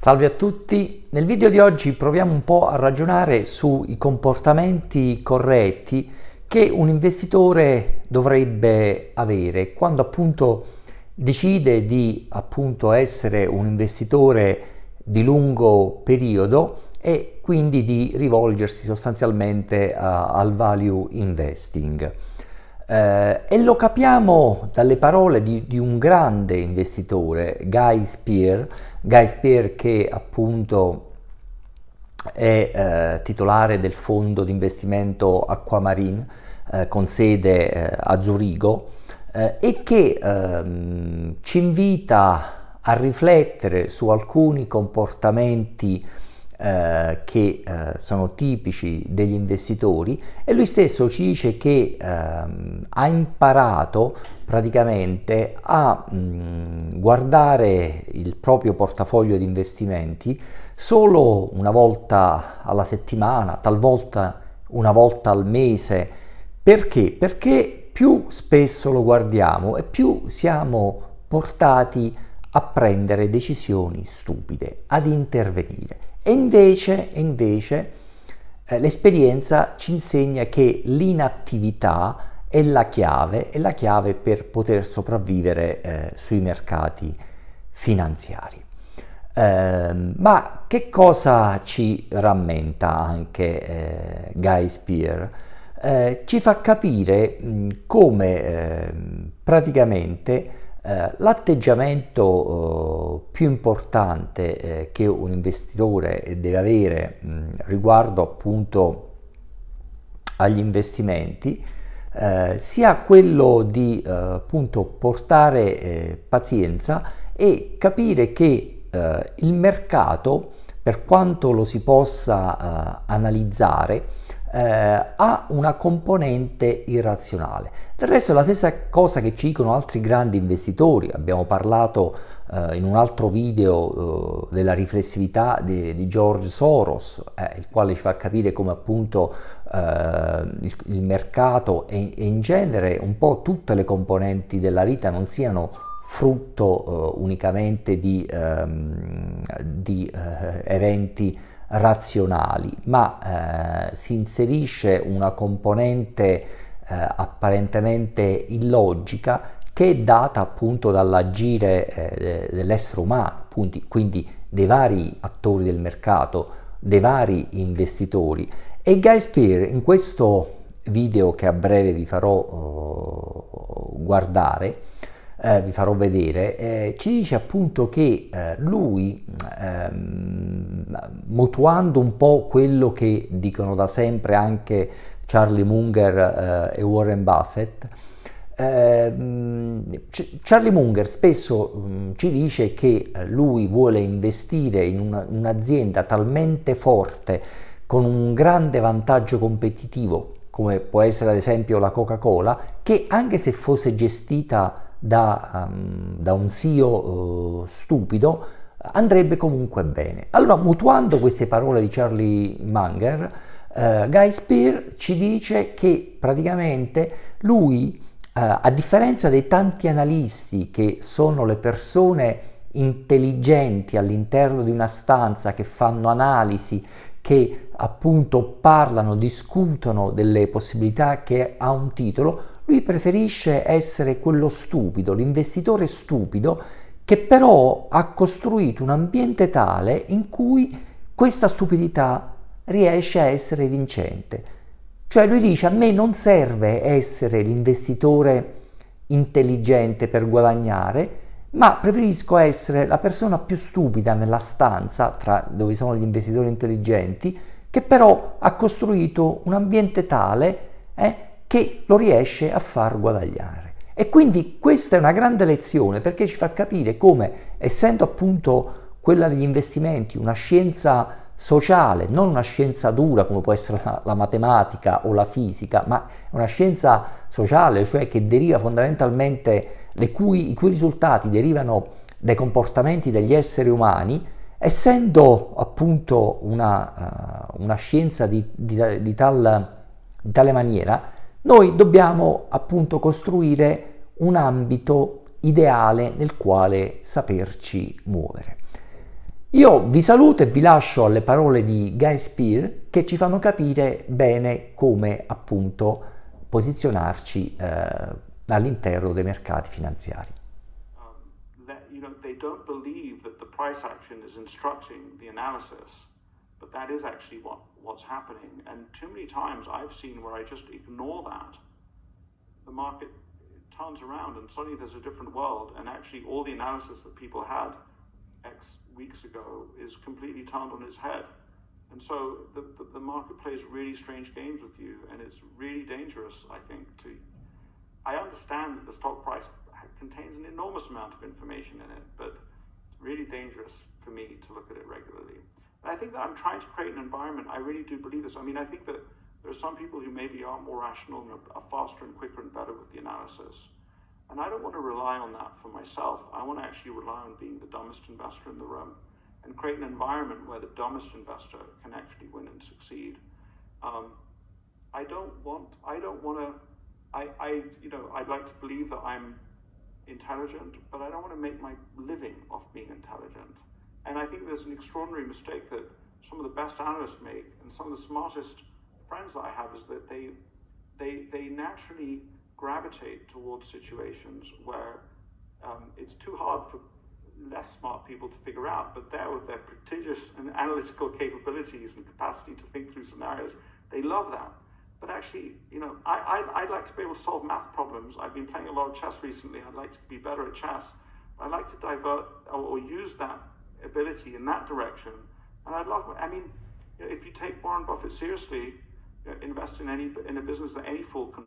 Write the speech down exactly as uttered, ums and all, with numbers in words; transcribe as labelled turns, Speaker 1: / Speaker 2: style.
Speaker 1: Salve a tutti, nel video di oggi proviamo un po' a ragionare sui comportamenti corretti che un investitore dovrebbe avere quando appunto decide di appunto essere un investitore di lungo periodo e quindi di rivolgersi sostanzialmente a, al value investing. Eh, e lo capiamo dalle parole di, di un grande investitore, Guy Spier, Guy Spier che appunto è eh, titolare del fondo di investimento Aquamarine eh, con sede eh, a Zurigo eh, e che ehm, ci invita a riflettere su alcuni comportamenti Eh, che eh, sono tipici degli investitori, e lui stesso ci dice che ehm, ha imparato praticamente a mh, guardare il proprio portafoglio di investimenti solo una volta alla settimana, talvolta una volta al mese. Perché? Perché più spesso lo guardiamo e più siamo portati a prendere decisioni stupide, ad intervenire. E invece, e invece eh, l'esperienza ci insegna che l'inattività è la chiave, è la chiave per poter sopravvivere eh, sui mercati finanziari. Eh, ma che cosa ci rammenta anche eh, Guy Spier? Eh, ci fa capire mh, come eh, praticamente eh, l'atteggiamento eh, più importante eh, che un investitore deve avere mh, riguardo appunto agli investimenti eh, sia quello di eh, appunto portare eh, pazienza e capire che eh, il mercato, per quanto lo si possa eh, analizzare, Eh, ha una componente irrazionale. Del resto è la stessa cosa che ci dicono altri grandi investitori. Abbiamo parlato eh, in un altro video eh, della riflessività di, di George Soros, eh, il quale ci fa capire come appunto eh, il, il mercato e, e in genere un po' tutte le componenti della vita non siano frutto eh, unicamente di, ehm, di eh, eventi razionali, ma eh, si inserisce una componente eh, apparentemente illogica che è data appunto dall'agire eh, dell'essere umano, quindi, quindi dei vari attori del mercato, dei vari investitori. E Guy Spier in questo video che a breve vi farò uh, guardare, Eh, vi farò vedere, eh, ci dice appunto che eh, lui, ehm, mutuando un po' quello che dicono da sempre anche Charlie Munger eh, e Warren Buffett, ehm, Charlie Munger spesso mh, ci dice che lui vuole investire in una, un'azienda talmente forte, con un grande vantaggio competitivo, come può essere ad esempio la Coca-Cola, che anche se fosse gestita Da, um, da un C E O uh, stupido andrebbe comunque bene. Allora, mutuando queste parole di Charlie Munger, uh, Guy Spier ci dice che praticamente lui, uh, a differenza dei tanti analisti che sono le persone intelligenti all'interno di una stanza che fanno analisi, che appunto parlano, discutono delle possibilità che ha un titolo, lui preferisce essere quello stupido, l'investitore stupido, che però ha costruito un ambiente tale in cui questa stupidità riesce a essere vincente. Cioè lui dice: a me non serve essere l'investitore intelligente per guadagnare, ma preferisco essere la persona più stupida nella stanza tra dove sono gli investitori intelligenti, che però ha costruito un ambiente tale eh, che lo riesce a far guadagnare. E quindi questa è una grande lezione, perché ci fa capire come, essendo appunto quella degli investimenti una scienza sociale, non una scienza dura come può essere la, la matematica o la fisica, ma una scienza sociale, cioè che deriva fondamentalmente, le cui, i cui risultati derivano dai comportamenti degli esseri umani, essendo appunto una, uh, una scienza di, di, di, tal, di tale maniera, noi dobbiamo appunto costruire un ambito ideale nel quale saperci muovere. Io vi saluto e vi lascio alle parole di Guy Spier che ci fanno capire bene come appunto posizionarci eh, all'interno dei mercati finanziari.
Speaker 2: Um, that, you know, they don't believe that the price action is instructing the analysis, but that is actually what, what's happening. And too many times I've seen where I just ignore that. The market turns around and suddenly there's a different world, and actually all the analysis that people had X weeks ago is completely turned on its head. And so the, the, the market plays really strange games with you, and it's really dangerous, I think, to... I understand that the stock price contains an enormous amount of information in it, but it's really dangerous for me to look at it regularly. And I think that I'm trying to create an environment, I really do believe this. I mean, I think that there are some people who maybe are more rational and are faster and quicker and better with the analysis. And I don't want to rely on that for myself. I want to actually rely on being the dumbest investor in the room and create an environment where the dumbest investor can actually win and succeed. Um, I don't want, I don't want to, I, I, you know, I'd like to believe that I'm intelligent, but I don't want to make my living off being intelligent. And I think there's an extraordinary mistake that some of the best analysts make, and some of the smartest friends that I have, is that they, they, they naturally gravitate towards situations where um, it's too hard for less smart people to figure out, but there with their prodigious and analytical capabilities and capacity to think through scenarios, they love that. But actually, you know, I, I, I'd like to be able to solve math problems. I've been playing a lot of chess recently. I'd like to be better at chess. I'd like to divert or, or use that ability in that direction. And I'd love, I mean, you know, if you take Warren Buffett seriously, you know, invest in any in a business that any fool can